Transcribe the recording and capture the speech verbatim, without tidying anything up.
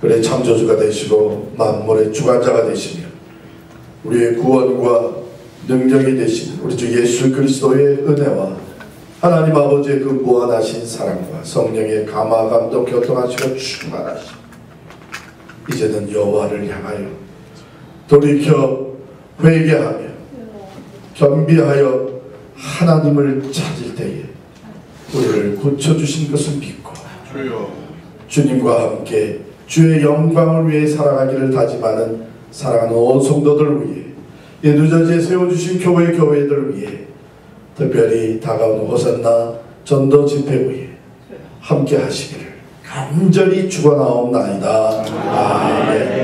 그래 창조주가 되시고 만물의 주관자가 되시며 우리의 구원과 능력이 되신 우리 주 예수 그리스도의 은혜와 하나님 아버지의 그 무한하신 사랑과 성령의 감화 감동 교통하시고 충만하시고 이제는 여호와를 향하여 돌이켜 회개하며 겸비하여 하나님을 찾을 때에 우리를 고쳐주신 것을 믿고 주님과 함께 주의 영광을 위해 살아가기를 다짐하는 사랑하는 온 성도들을 위해 이 누저지에 세워주신 교회 교회들을 위해 특별히 다가오는 호산나 전도 집회부에 함께 하시기를 간절히 축원하옵나이다. 아멘.